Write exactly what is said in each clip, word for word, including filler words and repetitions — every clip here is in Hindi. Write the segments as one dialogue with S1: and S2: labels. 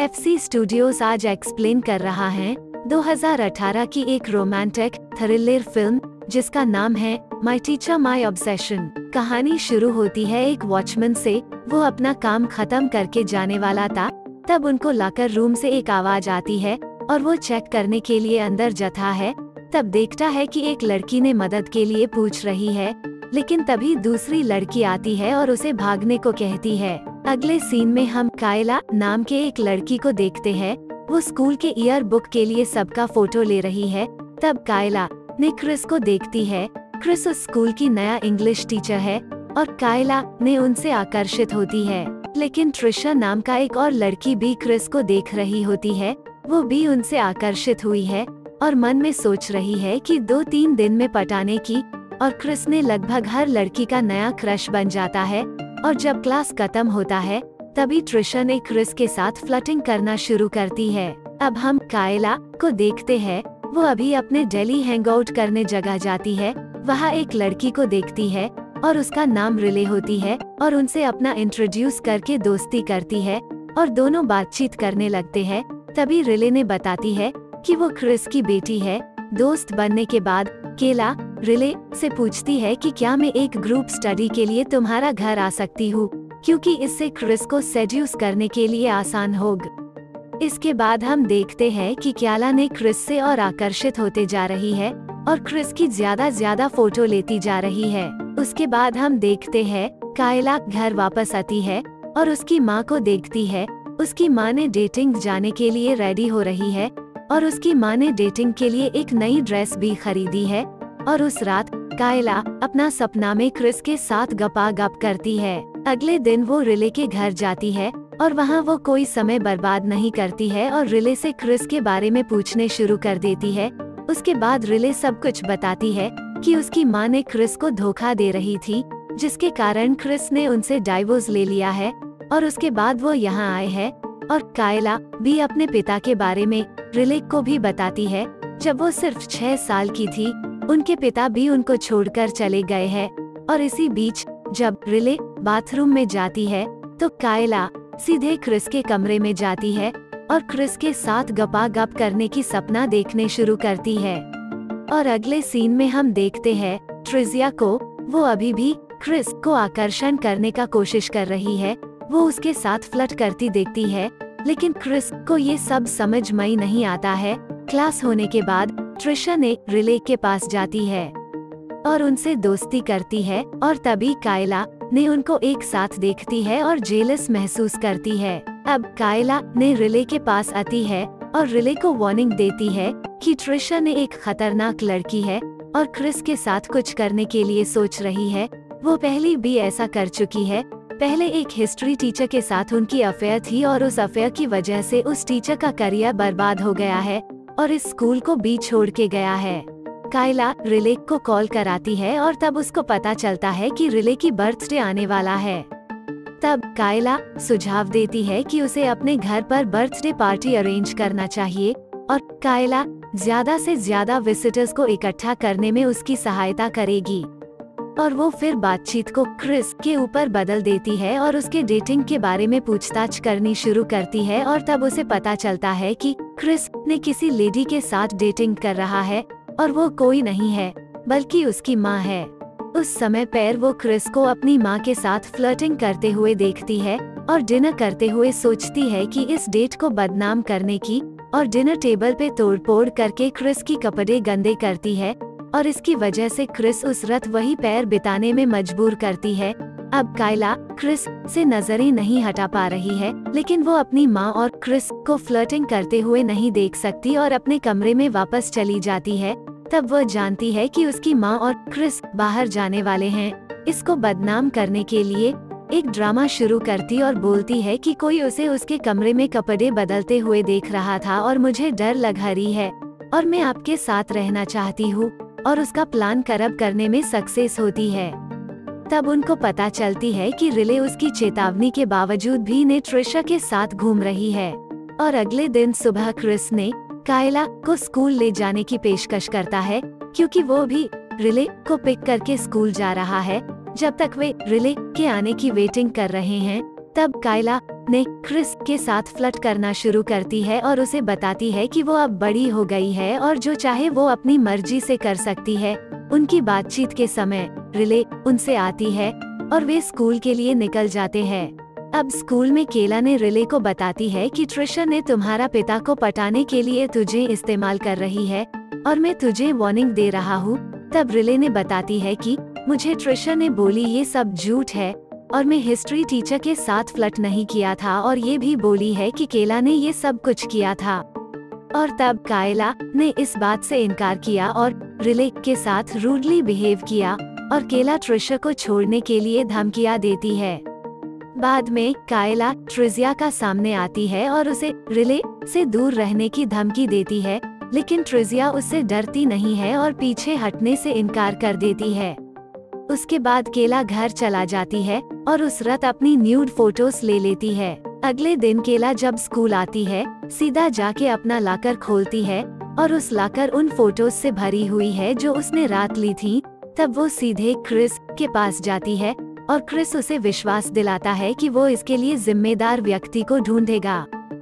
S1: एफसी स्टूडियोज आज एक्सप्लेन कर रहा है दो हज़ार अठारह की एक रोमांटिक थ्रिलर फिल्म जिसका नाम है माई टीचर माई ऑब्सेशन। कहानी शुरू होती है एक वॉचमैन से। वो अपना काम खत्म करके जाने वाला था, तब उनको लॉकर रूम से एक आवाज आती है और वो चेक करने के लिए अंदर जाता है। तब देखता है कि एक लड़की ने मदद के लिए पूछ रही है, लेकिन तभी दूसरी लड़की आती है और उसे भागने को कहती है। अगले सीन में हम कायला नाम के एक लड़की को देखते हैं। वो स्कूल के ईयर बुक के लिए सबका फोटो ले रही है। तब कायला ने क्रिस को देखती है। क्रिस उस स्कूल की नया इंग्लिश टीचर है और कायला ने उनसे आकर्षित होती है। लेकिन ट्रिशा नाम का एक और लड़की भी क्रिस को देख रही होती है। वो भी उनसे आकर्षित हुई है और मन में सोच रही है कि दो तीन दिन में पटाने की। और क्रिस ने लगभग हर लड़की का नया क्रश बन जाता है। और जब क्लास खत्म होता है तभी ट्रिशा ने क्रिस के साथ फ्लर्टिंग करना शुरू करती है। अब हम कायला को देखते हैं। वो अभी अपने दिल्ली हैंगआउट करने जगह जाती है। वहाँ एक लड़की को देखती है और उसका नाम रिले होती है और उनसे अपना इंट्रोड्यूस करके दोस्ती करती है और दोनों बातचीत करने लगते हैं। तभी रिले ने बताती है कि वो क्रिस की बेटी है। दोस्त बनने के बाद केला रिले से पूछती है कि क्या मैं एक ग्रुप स्टडी के लिए तुम्हारा घर आ सकती हूँ, क्योंकि इससे क्रिस को सेड्यूस करने के लिए आसान होगा। इसके बाद हम देखते हैं कि क्याला ने क्रिस से और आकर्षित होते जा रही है और क्रिस की ज्यादा ज्यादा फोटो लेती जा रही है। उसके बाद हम देखते हैं कायला घर वापस आती है और उसकी माँ को देखती है। उसकी माँ ने डेटिंग जाने के लिए रेडी हो रही है और उसकी माँ ने डेटिंग के लिए एक नई ड्रेस भी खरीदी है। और उस रात कायला अपना सपना में क्रिस के साथ गपागप करती है। अगले दिन वो रिले के घर जाती है और वहाँ वो कोई समय बर्बाद नहीं करती है और रिले से क्रिस के बारे में पूछने शुरू कर देती है। उसके बाद रिले सब कुछ बताती है कि उसकी माँ ने क्रिस को धोखा दे रही थी, जिसके कारण क्रिस ने उनसे डाइवोर्स ले लिया है और उसके बाद वो यहाँ आए हैं। और कायला भी अपने पिता के बारे में रिले को भी बताती है। जब वो सिर्फ छह साल की थी उनके पिता भी उनको छोड़कर चले गए हैं। और इसी बीच जब रिले बाथरूम में जाती है तो कायला सीधे क्रिस के कमरे में जाती है और क्रिस के साथ गपागप करने की सपना देखने शुरू करती है। और अगले सीन में हम देखते हैं ट्रिजिया को। वो अभी भी क्रिस को आकर्षण करने का कोशिश कर रही है। वो उसके साथ फ्लर्ट करती देखती है, लेकिन क्रिस को ये सब समझ में नहीं आता है। क्लास होने के बाद ट्रिशा ने रिले के पास जाती है और उनसे दोस्ती करती है और तभी कायला ने उनको एक साथ देखती है और जेलस महसूस करती है। अब कायला ने रिले के पास आती है और रिले को वार्निंग देती है कि ट्रिशा ने एक खतरनाक लड़की है और क्रिस के साथ कुछ करने के लिए सोच रही है। वो पहले भी ऐसा कर चुकी है। पहले एक हिस्ट्री टीचर के साथ उनकी अफेयर थी और उस अफेयर की वजह से उस टीचर का करियर बर्बाद हो गया है और इस स्कूल को भी छोड़ के गया है। कायला रिले को कॉल कराती है और तब उसको पता चलता है कि रिले की बर्थडे आने वाला है। तब कायला सुझाव देती है कि उसे अपने घर पर बर्थडे पार्टी अरेंज करना चाहिए और कायला ज्यादा से ज्यादा विजिटर्स को इकट्ठा करने में उसकी सहायता करेगी। और वो फिर बातचीत को क्रिस के ऊपर बदल देती है और उसके डेटिंग के बारे में पूछताछ करनी शुरू करती है। और तब उसे पता चलता है कि क्रिस ने किसी लेडी के साथ डेटिंग कर रहा है और वो कोई नहीं है बल्कि उसकी माँ है। उस समय पर वो क्रिस को अपनी माँ के साथ फ्लर्टिंग करते हुए देखती है और डिनर करते हुए सोचती है कि इस डेट को बदनाम करने की और डिनर टेबल पे तोड़फोड़ करके क्रिस की कपड़े गंदे करती है। और इसकी वजह से क्रिस उस रात वही पैर बिताने में मजबूर करती है। अब कायला क्रिस से नजरें नहीं हटा पा रही है, लेकिन वो अपनी माँ और क्रिस को फ्लर्टिंग करते हुए नहीं देख सकती और अपने कमरे में वापस चली जाती है। तब वो जानती है कि उसकी माँ और क्रिस बाहर जाने वाले हैं। इसको बदनाम करने के लिए एक ड्रामा शुरू करती और बोलती है कि कोई उसे उसके कमरे में कपड़े बदलते हुए देख रहा था और मुझे डर लग रही है और मैं आपके साथ रहना चाहती हूँ। और उसका प्लान करब करने में सक्सेस होती है। तब उनको पता चलती है कि रिले उसकी चेतावनी के बावजूद भी ने ट्रिशा के साथ घूम रही है। और अगले दिन सुबह क्रिस ने कायला को स्कूल ले जाने की पेशकश करता है, क्योंकि वो भी रिले को पिक करके स्कूल जा रहा है। जब तक वे रिले के आने की वेटिंग कर रहे हैं तब कायला ने क्रिस के साथ फ्लर्ट करना शुरू करती है और उसे बताती है कि वो अब बड़ी हो गई है और जो चाहे वो अपनी मर्जी से कर सकती है। उनकी बातचीत के समय रिले उनसे आती है और वे स्कूल के लिए निकल जाते हैं। अब स्कूल में केला ने रिले को बताती है कि ट्रिशा ने तुम्हारा पिता को पटाने के लिए तुझे इस्तेमाल कर रही है और मैं तुझे वार्निंग दे रहा हूँ। तब रिले ने बताती है कि मुझे ट्रिशा ने बोली ये सब झूठ है और मैं हिस्ट्री टीचर के साथ फ्लर्ट नहीं किया था और ये भी बोली है कि केला ने ये सब कुछ किया था। और तब कायला ने इस बात से इनकार किया और रिले के साथ रूडली बिहेव किया और केला ट्रिशा को छोड़ने के लिए धमकियां देती है। बाद में कायला ट्रिजिया का सामने आती है और उसे रिले से दूर रहने की धमकी देती है, लेकिन ट्रिजिया उससे डरती नहीं है और पीछे हटने से इनकार कर देती है। उसके बाद केला घर चला जाती है और उस रात अपनी न्यूड फोटोज ले लेती है। अगले दिन केला जब स्कूल आती है सीधा जाके अपना लाकर खोलती है और उस लाकर उन फोटोज से भरी हुई है जो उसने रात ली थी। तब वो सीधे क्रिस के पास जाती है और क्रिस उसे विश्वास दिलाता है कि वो इसके लिए जिम्मेदार व्यक्ति को ढूंढेगा।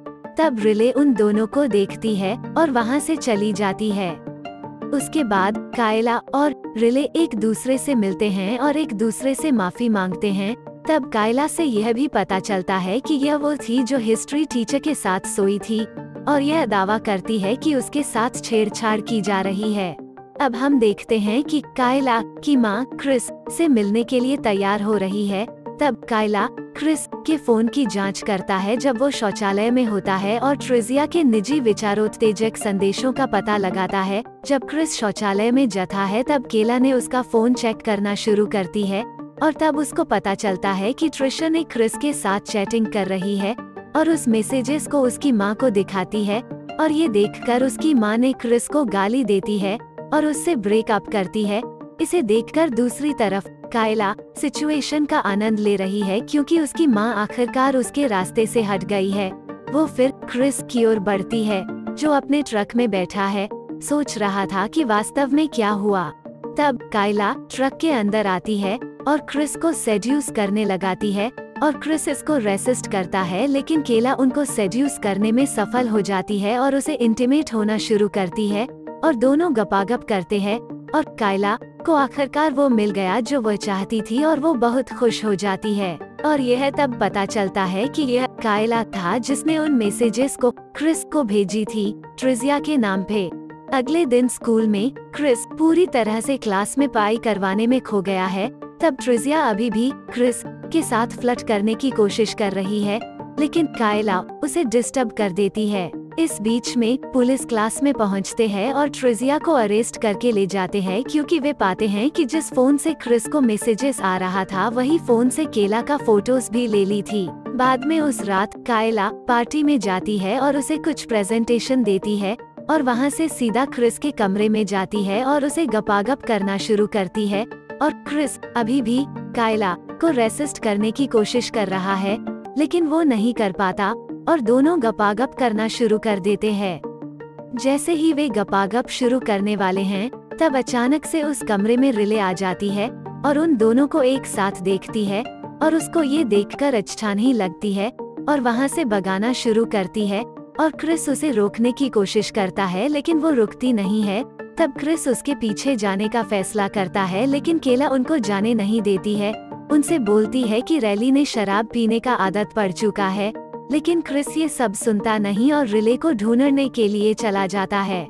S1: तब रिले उन दोनों को देखती है और वहाँ से चली जाती है। उसके बाद कायला और रिले एक दूसरे से मिलते हैं और एक दूसरे से माफी मांगते हैं। तब कायला से यह भी पता चलता है कि यह वो थी जो हिस्ट्री टीचर के साथ सोई थी और यह दावा करती है कि उसके साथ छेड़छाड़ की जा रही है। अब हम देखते हैं कि कायला की माँ क्रिस से मिलने के लिए तैयार हो रही है। तब कायला क्रिस के फोन की जांच करता है जब वो शौचालय में होता है और ट्रिजिया के निजी विचारोत्तेजक संदेशों का पता लगाता है। जब क्रिस शौचालय में जाता है तब केला ने उसका फोन चेक करना शुरू करती है और तब उसको पता चलता है कि ट्रिशा ने क्रिस के साथ चैटिंग कर रही है और उस मैसेजेस को उसकी माँ को दिखाती है और ये देखकर उसकी माँ ने क्रिस को गाली देती है और उससे ब्रेकअप करती है। इसे देखकर दूसरी तरफ कायला सिचुएशन का आनंद ले रही है क्योंकि उसकी माँ आखिरकार उसके रास्ते से हट गई है। वो फिर क्रिस की ओर बढ़ती है जो अपने ट्रक में बैठा है, सोच रहा था कि वास्तव में क्या हुआ। तब कायला ट्रक के अंदर आती है और क्रिस को सेड्यूस करने लगाती है और क्रिस इसको रेसिस्ट करता है, लेकिन केला उनको सेड्यूस करने में सफल हो जाती है और उसे इंटीमेट होना शुरू करती है और दोनों गपागप करते हैं और कायला को आखिरकार वो मिल गया जो वो चाहती थी और वो बहुत खुश हो जाती है। और यह तब पता चलता है कि यह कायला था जिसने उन मैसेजेस को क्रिस को भेजी थी ट्रिजिया के नाम पे। अगले दिन स्कूल में क्रिस पूरी तरह से क्लास में पाई करवाने में खो गया है। तब ट्रिजिया अभी भी क्रिस के साथ फ्लर्ट करने की कोशिश कर रही है, लेकिन कायला उसे डिस्टर्ब कर देती है। इस बीच में पुलिस क्लास में पहुंचते हैं और ट्रिजिया को अरेस्ट करके ले जाते हैं क्योंकि वे पाते हैं कि जिस फोन से क्रिस को मैसेजेस आ रहा था वही फोन से केला का फोटोज भी ले ली थी। बाद में उस रात कायला पार्टी में जाती है और उसे कुछ प्रेजेंटेशन देती है और वहां से सीधा क्रिस के कमरे में जाती है और उसे गपागप करना शुरू करती है और क्रिस अभी भी कायला को रेसिस्ट करने की कोशिश कर रहा है, लेकिन वो नहीं कर पाता और दोनों गपागप करना शुरू कर देते हैं। जैसे ही वे गपागप शुरू करने वाले हैं तब अचानक से उस कमरे में रिले आ जाती है और उन दोनों को एक साथ देखती है और उसको ये देखकर अचछानी लगती है और वहाँ से भगाना शुरू करती है और क्रिस उसे रोकने की कोशिश करता है, लेकिन वो रुकती नहीं है। तब क्रिस उसके पीछे जाने का फैसला करता है, लेकिन केला उनको जाने नहीं देती है। उनसे बोलती है कि रैली ने शराब पीने का आदत पड़ चुका है, लेकिन क्रिस ये सब सुनता नहीं और रिले को ढूंढने के लिए चला जाता है।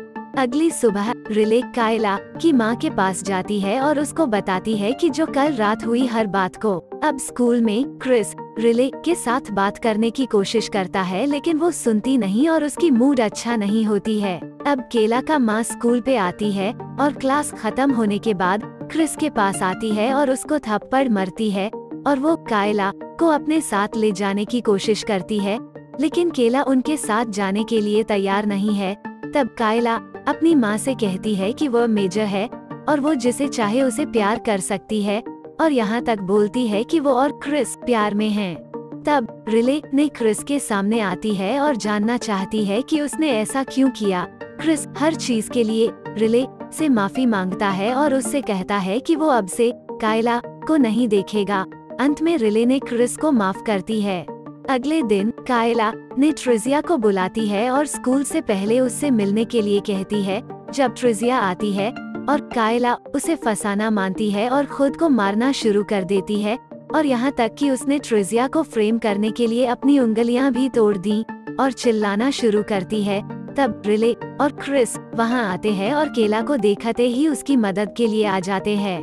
S1: अगली सुबह रिले कायला की माँ के पास जाती है और उसको बताती है कि जो कल रात हुई हर बात को। अब स्कूल में क्रिस रिले के साथ बात करने की कोशिश करता है, लेकिन वो सुनती नहीं और उसकी मूड अच्छा नहीं होती है। अब केला का माँ स्कूल पे आती है और क्लास खत्म होने के बाद क्रिस के पास आती है और उसको थप्पड़ मारती है और वो कायला को अपने साथ ले जाने की कोशिश करती है, लेकिन केला उनके साथ जाने के लिए तैयार नहीं है। तब कायला अपनी माँ से कहती है कि वह मेजर है और वो जिसे चाहे उसे प्यार कर सकती है और यहाँ तक बोलती है कि वो और क्रिस प्यार में हैं। तब रिले ने क्रिस के सामने आती है और जानना चाहती है कि उसने ऐसा क्यों किया। क्रिस हर चीज के लिए रिले से माफी मांगता है और उससे कहता है कि वो अब से कायला को नहीं देखेगा। अंत में रिले ने क्रिस को माफ करती है। अगले दिन कायला ने ट्रिजिया को बुलाती है और स्कूल से पहले उससे मिलने के लिए कहती है। जब ट्रिजिया आती है और कायला उसे फंसाना मानती है और खुद को मारना शुरू कर देती है, और यहाँ तक कि उसने ट्रिजिया को फ्रेम करने के लिए अपनी उंगलियां भी तोड़ दी और चिल्लाना शुरू करती है। तब रिले और क्रिस वहाँ आते हैं और केला को देखते ही उसकी मदद के लिए आ जाते हैं।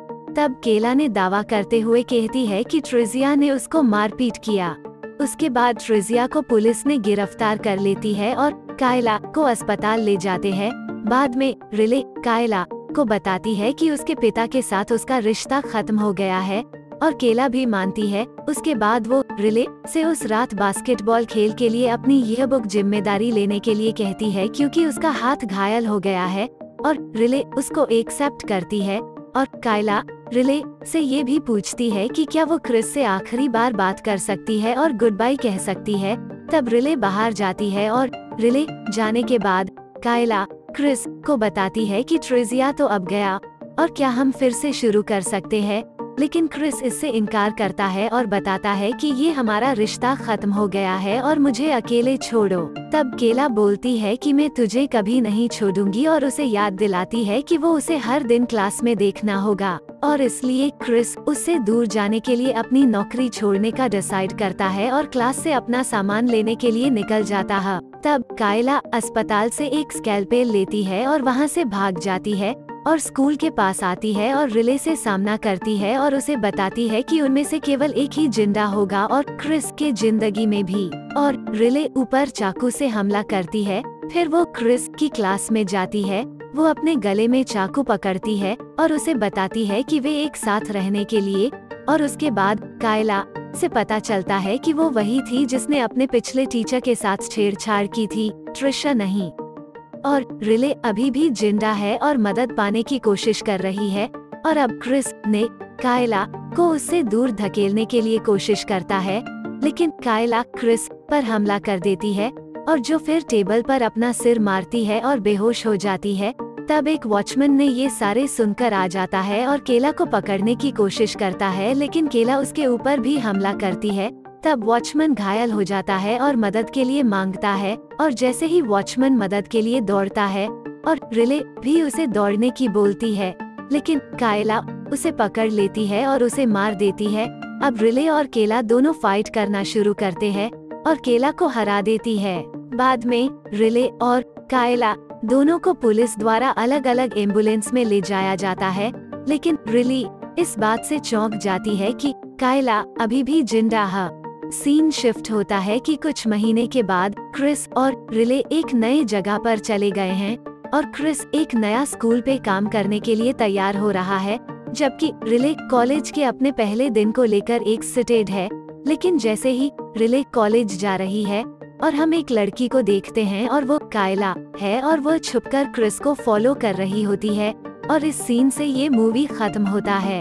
S1: तब केला ने दावा करते हुए कहती है कि ट्रिजिया ने उसको मारपीट किया। उसके बाद ट्रिजिया को पुलिस ने गिरफ्तार कर लेती है और कायला को अस्पताल ले जाते हैं। बाद में रिले कायला को बताती है कि उसके पिता के साथ उसका रिश्ता खत्म हो गया है, और केला भी मानती है। उसके बाद वो रिले से उस रात बास्केटबॉल खेल के लिए अपनी यह बुक जिम्मेदारी लेने के लिए कहती है, क्योंकि उसका हाथ घायल हो गया है, और रिले उसको एक्सेप्ट करती है। और कायला रिले से ये भी पूछती है कि क्या वो क्रिस से आखिरी बार बात कर सकती है और गुड बाय कह सकती है। तब रिले बाहर जाती है और रिले जाने के बाद कायला क्रिस को बताती है कि ट्रिजिया तो अब गया और क्या हम फिर से शुरू कर सकते हैं, लेकिन क्रिस इससे इनकार करता है और बताता है कि ये हमारा रिश्ता खत्म हो गया है और मुझे अकेले छोड़ो। तब केला बोलती है कि मैं तुझे कभी नहीं छोड़ूंगी, और उसे याद दिलाती है कि वो उसे हर दिन क्लास में देखना होगा, और इसलिए क्रिस उससे दूर जाने के लिए अपनी नौकरी छोड़ने का डिसाइड करता है और क्लास से अपना सामान लेने के लिए निकल जाता है। तब कायला अस्पताल से एक स्कैल्पेल लेती है और वहाँ से भाग जाती है और स्कूल के पास आती है और रिले से सामना करती है और उसे बताती है कि उनमें से केवल एक ही जिंदा होगा और क्रिस के जिंदगी में भी, और रिले ऊपर चाकू से हमला करती है। फिर वो क्रिस की क्लास में जाती है, वो अपने गले में चाकू पकड़ती है और उसे बताती है कि वे एक साथ रहने के लिए, और उसके बाद कायला से पता चलता है कि वो वही थी जिसने अपने पिछले टीचर के साथ छेड़छाड़ की थी, ट्रिशा नहीं। और रिले अभी भी जिंदा है और मदद पाने की कोशिश कर रही है, और अब क्रिस ने कायला को उससे दूर धकेलने के लिए कोशिश करता है, लेकिन कायला क्रिस पर हमला कर देती है, और जो फिर टेबल पर अपना सिर मारती है और बेहोश हो जाती है। तब एक वॉचमैन ने ये सारे सुनकर आ जाता है और केला को पकड़ने की कोशिश करता है, लेकिन केला उसके ऊपर भी हमला करती है। तब वॉचमैन घायल हो जाता है और मदद के लिए मांगता है, और जैसे ही वॉचमैन मदद के लिए दौड़ता है और रिले भी उसे दौड़ने की बोलती है, लेकिन कायला उसे पकड़ लेती है और उसे मार देती है। अब रिले और केला दोनों फाइट करना शुरू करते हैं और केला को हरा देती है। बाद में रिले और कायला दोनों को पुलिस द्वारा अलग अलग एम्बुलेंस में ले जाया जाता है, लेकिन रिली इस बात से चौंक जाती है कि कायला अभी भी जिंदा है। सीन शिफ्ट होता है कि कुछ महीने के बाद क्रिस और रिले एक नए जगह पर चले गए हैं, और क्रिस एक नया स्कूल पे काम करने के लिए तैयार हो रहा है, जबकि रिले कॉलेज के अपने पहले दिन को लेकर एक्साइटेड है। लेकिन जैसे ही रिले कॉलेज जा रही है और हम एक लड़की को देखते हैं और वो कायला है, और वो छुपकर क्रिस को फॉलो कर रही होती है, और इस सीन से ये मूवी खत्म होता है।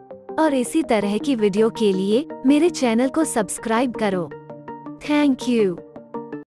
S1: और इसी तरह की वीडियो के लिए मेरे चैनल को सब्सक्राइब करो। Thank you.